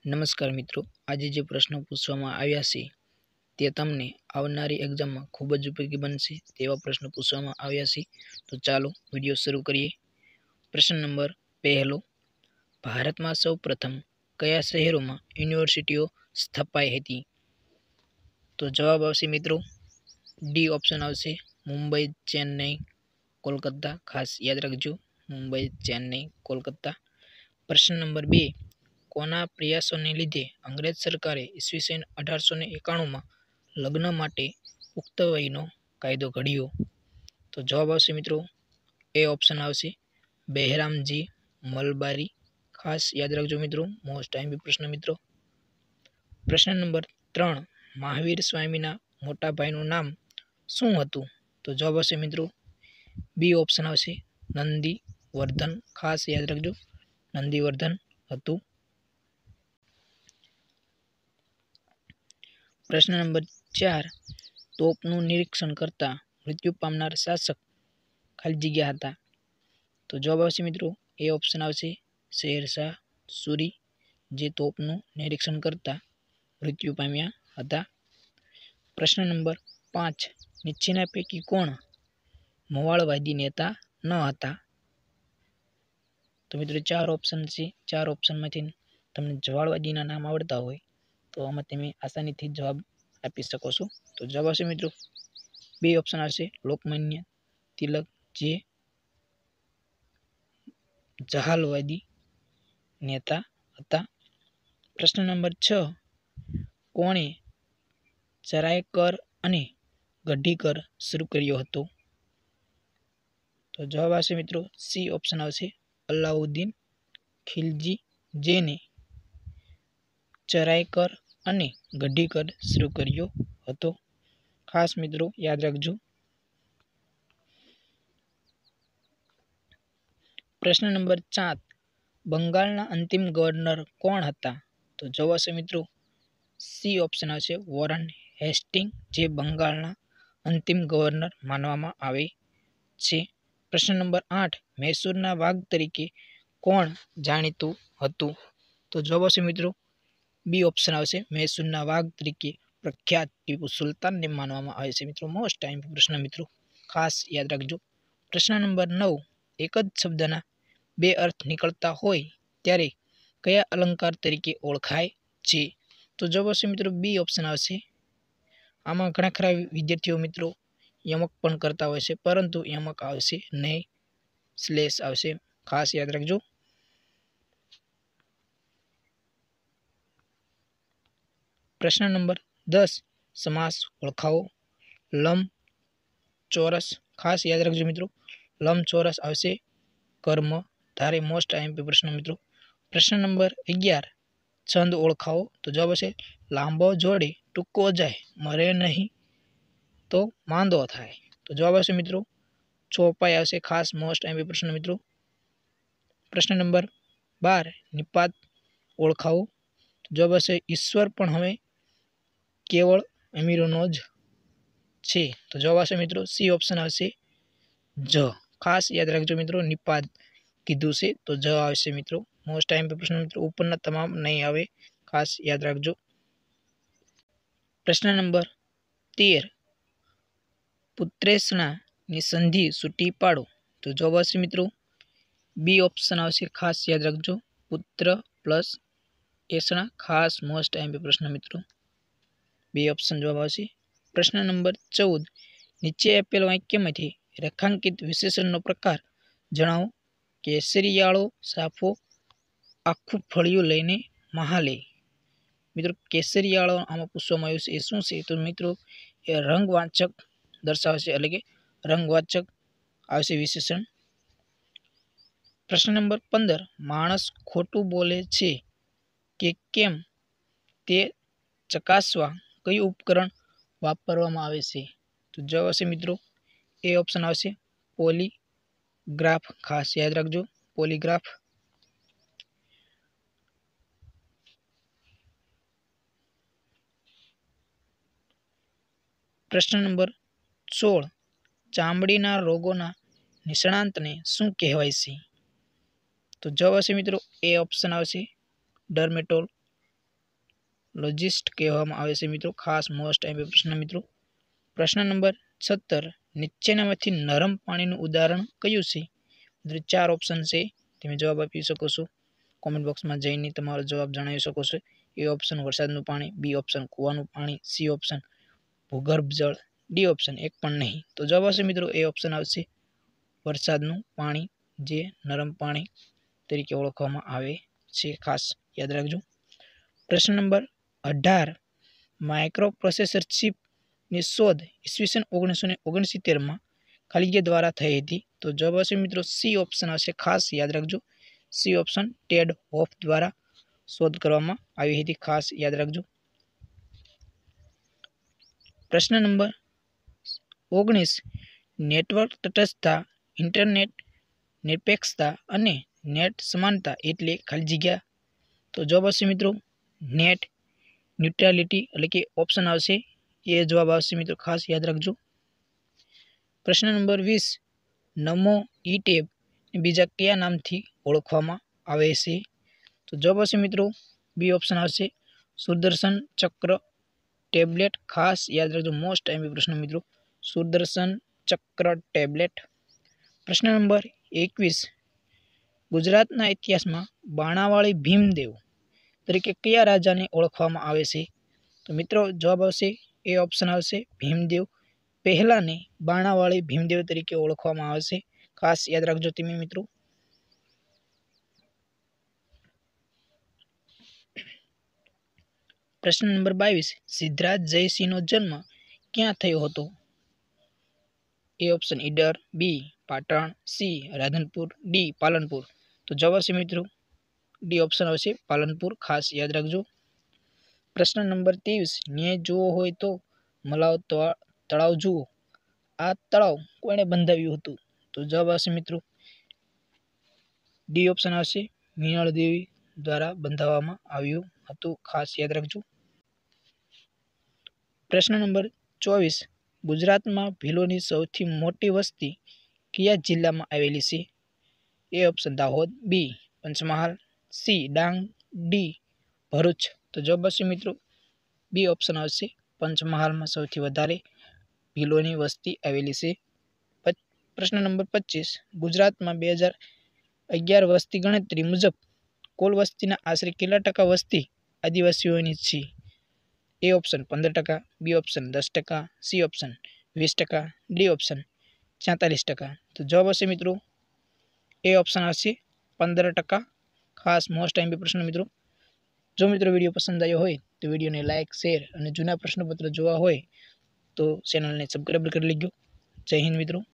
નમસ્કાર મિત્રો, આજે જે પ્રશ્નો પૂછવામાં આવ્યા છે તે તમને આવનારી એક્ઝામમાં ખૂબ જ ઉપયોગી બનશે તેવા પ્રશ્નો પૂછવામાં આવ્યા છે. તો ચાલો વિડીયો શરૂ કરીએ. પ્રશ્ન નંબર પહેલો, ભારતમાં સૌ પ્રથમ કયા શહેરોમાં યુનિવર્સિટીઓ સ્થપાઈ હતી? તો જવાબ આવશે મિત્રો ડી ઓપ્શન આવશે, મુંબઈ, ચેન્નઈ, કોલકાતા. ખાસ યાદ રાખજો, મુંબઈ, ચેન્નઈ, કોલકાતા. પ્રશ્ન નંબર 2, કોના પ્રયાસોને લીધે અંગ્રેજ સરકારે ઈસવીસન 1891માં લગ્ન માટે પુખ્ત વયનો કાયદો ઘડ્યો? તો જવાબ આવશે મિત્રો એ ઓપ્શન આવશે, બહેરામજી મલબારી. ખાસ યાદ રાખજો મિત્રો, મોસ્ટ ટાઈમ પ્રશ્ન મિત્રો. પ્રશ્ન નંબર 3, મહાવીર સ્વામીના મોટા ભાઈનું નામ શું હતું? તો જવાબ આવશે મિત્રો બી ઓપ્શન આવશે, નંદીવર્ધન. ખાસ યાદ રાખજો, નંદીવર્ધન હતું. પ્રશ્ન નંબર 4, તોપનું નિરીક્ષણ કરતા મૃત્યુ પામનાર શાસક ખાલી જગ્યા હતા? તો જવાબ આવશે મિત્રો એ ઓપ્શન આવશે, શેરશાહ સૂરી, જે તોપનું નિરીક્ષણ કરતા મૃત્યુ પામ્યા હતા. પ્રશ્ન નંબર 5, નીચેના પૈકી કોણ મવાળવાદી નેતા ન હતા? તો મિત્રો 4 ઓપ્શન છે. 4 ઓપ્શનમાંથી તમને જવાળવાદીના નામ આવડતા હોય તો આમાં તમે આસાનીથી જવાબ આપી શકો છો. તો જવાબ આવશે મિત્રો બે ઓપ્શન આવશે, લોકમાન્ય તિલક, જે જહાલવાદી નેતા હતા. પ્રશ્ન નંબર 6, કોણે ચરાયકર અને ગઢીકર શરૂ કર્યો હતો? તો જવાબ આવશે મિત્રો સી ઓપ્શન આવશે, અલાઉદ્દીન ખિલજી, જેને ચરાયકર અને ગઢીકર શરૂ કર્યો હતો. ખાસ મિત્રો યાદ રાખજો. પ્રશ્ન નંબર 7, બંગાળના અંતિમ ગવર્નર કોણ હતા? તો જવાબ આવશે મિત્રો સી ઓપ્શન આવશે, વોરન હેસ્ટિંગ, જે બંગાળના અંતિમ ગવર્નર માનવામાં આવે છે. પ્રશ્ન નંબર 8, મૈસૂરના વાઘ તરીકે કોણ જાણીતું હતું? તો જવાબ આવશે મિત્રો બી ઓપ્શન આવશે, મૈસૂરના વાઘ તરીકે પ્રખ્યાત ટીપુ સુલતાનને માનવામાં આવે છે. મિત્રો મોસ્ટ ટાઈમ પ્રશ્ન મિત્રો, ખાસ યાદ રાખજો. પ્રશ્ન નંબર 9, એક જ શબ્દના 2 અર્થ નીકળતા હોય ત્યારે કયા અલંકાર તરીકે ઓળખાય છે? તો જવાબ આવશે મિત્રો બી ઓપ્શન આવશે. આમાં ઘણા ખરા વિદ્યાર્થીઓ મિત્રો યમક પણ કરતા હોય છે, પરંતુ યમક આવશે નહીં, સ્લેશ આવશે. ખાસ યાદ રાખજો. પ્રશ્ન નંબર 10, સમાસ ઓળખાવો. લંબચોરસ. ખાસ યાદ રાખજો મિત્રો, લંબચોરસ આવશે કર્મ ધારે. મોસ્ટ આઈએમપી પ્રશ્ન મિત્રો. પ્રશ્ન નંબર 11, છંદ ઓળખાવો. તો જવાબ આવશે, લાંબો જોડે ટૂંકો જાય, મરે નહીં તો માંદો થાય. તો જવાબ આવશે મિત્રો ચોપાઈ આવશે. ખાસ મોસ્ટ આઈએમપી પ્રશ્ન મિત્રો. પ્રશ્ન નંબર 12, નિપાત ઓળખાવો. તો જવાબ આવશે, ઈશ્વર પણ હવે કેવળ અમીરોનો જ છે. તો જવાબ આવશે મિત્રો સી ઓપ્શન આવશે, જ. ખાસ યાદ રાખજો મિત્રો, નિપાત કીધું છે તો જ આવશે મિત્રો. મોસ્ટ ટાઈમ પ્રશ્ન મિત્રો, ઉપરના તમામ નહીં આવે, ખાસ યાદ રાખજો. પ્રશ્ન નંબર 13, પુત્રેસણા ની સંધિ છૂટી પાડો. તો જવાબ આવશે મિત્રો બી ઓપ્શન આવશે. ખાસ યાદ રાખજો, પુત્ર પ્લસ એસણા. ખાસ મોસ્ટ ટાઈમ પ્રશ્ન મિત્રો, બે ઓપ્શન જવાબ આવશે. પ્રશ્ન નંબર 14, નીચે આપેલ વાક્યમાંથી રેખાંકિત વિશેષણનો પ્રકાર જણાવો. કેસરિયાળો સાફો આખું ફળિયું લઈને મહાલે. મિત્રો કેસરિયાળો આમાં પૂછવામાં આવ્યું છે, એ શું છે? તો મિત્રો એ રંગવાચક દર્શાવશે, એટલે કે રંગવાચક આવશે વિશેષણ. પ્રશ્ન નંબર 15, માણસ ખોટું બોલે છે કે કેમ તે ચકાસવા કયું ઉપકરણ વાપરવામાં આવે છે? તો જવાબ આવશે મિત્રો એ ઓપ્શન આવશે, પોલીગ્રાફ. ખાસ યાદ રાખજો, પોલીગ્રાફ. પ્રશ્ન નંબર 16, ચામડીના રોગોના નિષ્ણાંતને શું કહેવાય છે? તો જવાબ આવશે મિત્રો એ ઓપ્શન આવશે, ડર્મેટોલોજિસ્ટ. લોજિસ્ટ કહેવામાં આવે છે મિત્રો। ખાસ મોસ્ટ એમ્પી પ્રશ્ન મિત્રો। પ્રશ્ન નંબર 17 નીચેનામાંથી નરમ પાણીનું ઉદાહરણ કયું છે? મિત્રો 4 ઓપ્શન છે, તમે જવાબ આપી શકો છો। કોમેન્ટ બોક્સમાં જઈને તમારો જવાબ જણાવી શકો છો। એ ઓપ્શન વરસાદનું પાણી, બી ઓપ્શન કૂવાનું પાણી, સી ઓપ્શન ભૂગર્ભ જળ, ડી ઓપ્શન એક પણ નહીં। તો જવાબ આવશે મિત્રો એ ઓપ્શન આવશે વરસાદનું પાણી, જે નરમ પાણી તરીકે ઓળખવામાં આવે છે। ખાસ યાદ રાખજો। પ્રશ્ન નંબર 18 માઇક્રો પ્રોસેસર ચિપની શોધ ઈસવીસન 1969માં ખાલી જગ્યા દ્વારા થઈ હતી। તો જવાબ આવશે મિત્રો સી ઓપ્શન આવશે। ખાસ યાદ રાખજો, સી ઓપ્શન ટેડ હોફ દ્વારા શોધ કરવામાં આવી હતી। ખાસ યાદ રાખજો। પ્રશ્ન નંબર 19 નેટવર્ક તટસ્થતા, ઇન્ટરનેટ નિરપેક્ષતા અને નેટ સમાનતા એટલે ખાલી જગ્યા। તો જવાબ આવશે મિત્રો નેટ ન્યુટ્રાલિટી એટલે કે ઓપ્શન આવશે એ જવાબ આવશે મિત્રો। ખાસ યાદ રાખજો। પ્રશ્ન નંબર 20 નમો ઈ ટેબ બીજા કયા નામથી ઓળખવામાં આવે છે? તો જવાબ આવશે મિત્રો બી ઓપ્શન આવશે સુદર્શન ચક્ર ટેબ્લેટ। ખાસ યાદ રાખજો, મોસ્ટ એમ્પી પ્રશ્ન મિત્રો, સુદર્શન ચક્ર ટેબ્લેટ। પ્રશ્ન નંબર 21 ગુજરાતના ઇતિહાસમાં બાણાવાળી ભીમદેવ તરીકે કયા રાજાને ઓળખવામાં આવે છે? તો મિત્રો જવાબ આવશે એ ઓપ્શન આવશે ભીમદેવ પહેલાને બાણાવાળી ભીમદેવ તરીકે ઓળખવામાં આવે છે। ખાસ યાદ રાખજો તમે મિત્રો। પ્રશ્ન નંબર 22 સિદ્ધરાજ જયસિંહનો જન્મ ક્યાં થયો હતો? A option Idar, B Patan, C Radhanpur, D Palanpur. તો જવાબ આવશે મિત્રો ડી ઓપ્શન આવશે પાલનપુર। ખાસ યાદ રાખજો। પ્રશ્ન નંબર 23 ન્યાય જોવો હોય તો મલાવ તળાવ જુઓ, આ તળાવ કોણે બંધાવ્યું હતું? તો જવાબ આવશે મિત્રો ડી ઓપ્શન આવશે મિનળ દેવી દ્વારા બંધાવવામાં આવ્યું હતું। ખાસ યાદ રાખજો। પ્રશ્ન નંબર 24 ગુજરાતમાં ભીલોની સૌથી મોટી વસ્તી કયા જિલ્લામાં આવેલી છે? A option Dahod, B Panchmahal, C Dang, D Bharuch. તો જવાબ આવશે મિત્રો બી ઓપ્શન આવશે પંચમહાલમાં સૌથી વધારે ભીલોની વસ્તી આવેલી છે। પ્રશ્ન નંબર 25 ગુજરાતમાં 2011 વસ્તી ગણતરી મુજબ કુલ વસ્તીના આશરે કેટલા ટકા વસ્તી આદિવાસીઓની છે? A option 15%, B option 10%, C option 20%, D option 46%। તો જવાબ આવશે મિત્રો એ ઓપ્શન આવશે 15%। ખાસ મોસ્ટ એમ્પી પ્રશ્ન મિત્રો। જો મિત્રો વિડીયો પસંદ આવ્યો હોય તો વિડીયોને લાઇક, શેર અને જૂના પ્રશ્નપત્ર જોવા હોય તો ચેનલને સબસ્ક્રાઈબ કરી લેજો। જય હિન્દ મિત્રો।